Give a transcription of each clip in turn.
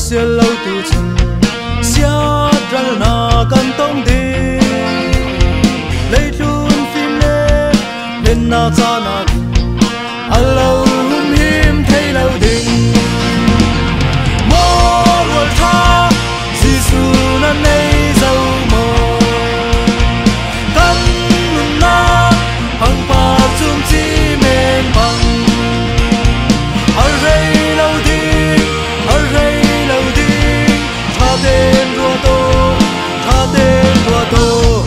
xia lâu tu chân xia ra na căn tông đi lấy chun phim lên na cha na lâu hiếm thấy lâu đình mô ruột tha Giêsu nan nay dâu mồ căn na hằng pa chung chi men bằng ở đây lâu đi tha tên rùa tô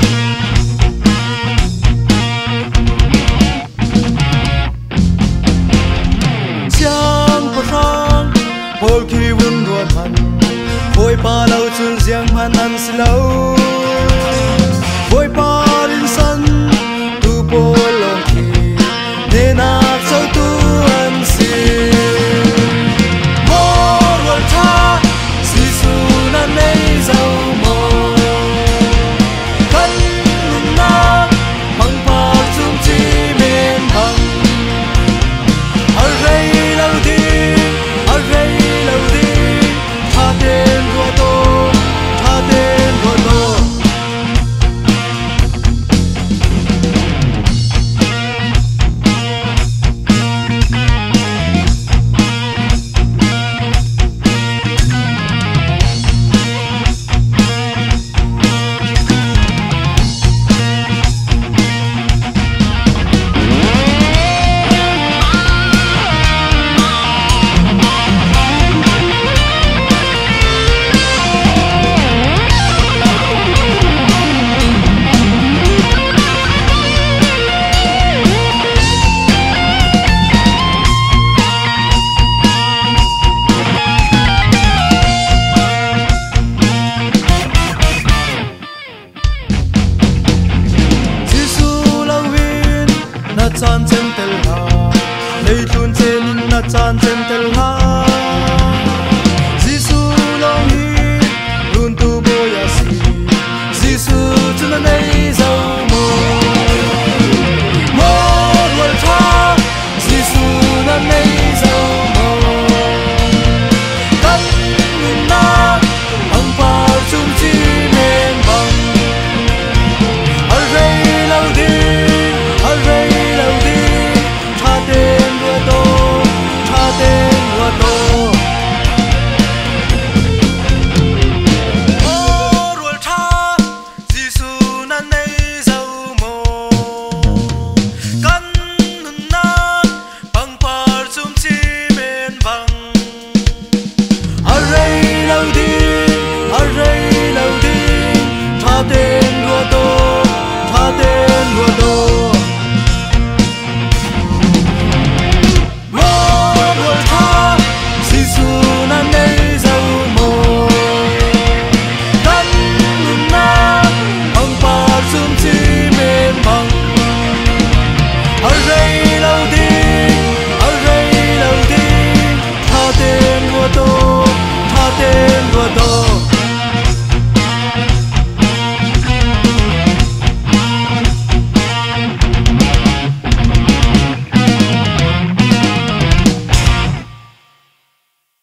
giang bờ răng bồi khi vun ruột hằn vội pa lâu chul giang man ăn xì lâu vội pa đến sân tu bồi lòng khi nên áp sâu tu ăn xì mô ruột tha Giêsu nan nay dâu mồ căn na bằng pa chung chi men bằng ở đây lâu đi tha tên rùa tô chan chen tel ha, lei tun chen na chan chen tel ha.